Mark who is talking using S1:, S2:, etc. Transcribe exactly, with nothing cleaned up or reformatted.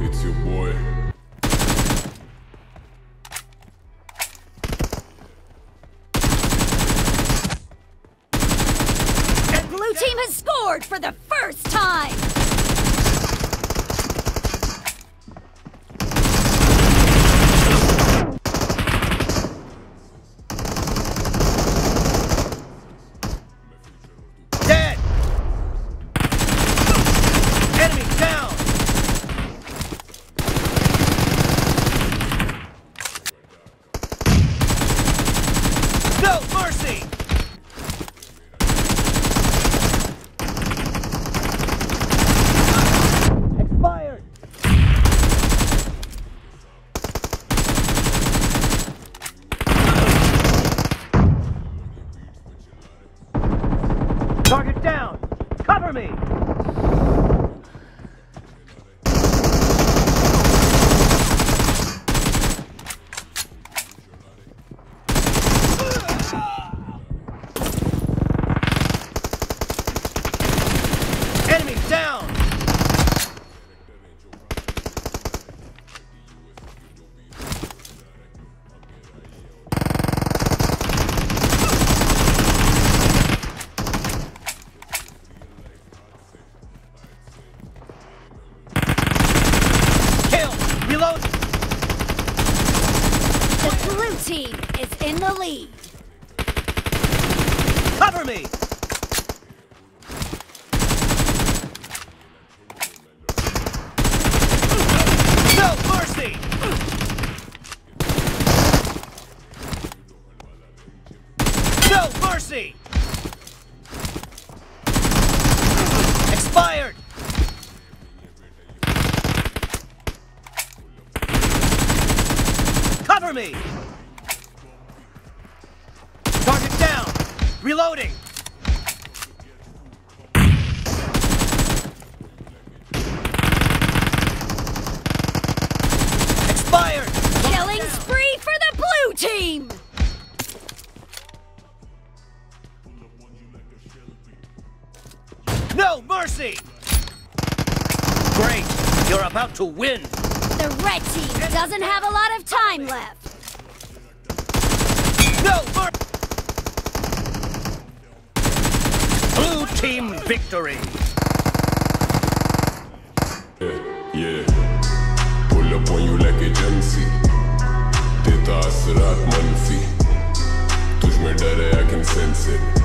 S1: It's your boy.
S2: The blue team has scored for the first time!
S3: Dead! Enemy down! No mercy! Expired! Target down! Cover me! Enemy down! Kill! Reload!
S2: The blue team is in the lead.
S3: Cover me! No mercy! No mercy! Expired! Cover me! Target down! Reloading! Expired!
S2: Killing spree for the blue team!
S3: No mercy! Great! You're about to win!
S2: The red team doesn't have a lot of time left.
S3: No mercy! Blue team victory!
S1: Yeah, yeah. Pull up on you like agency. Teta asrat manfi. Tujh mein dar hai, I can sense it.